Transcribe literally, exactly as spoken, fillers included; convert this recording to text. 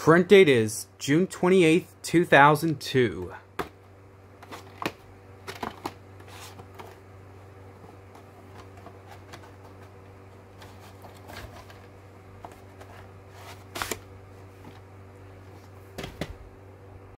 Print date is June twenty-eighth, two thousand two.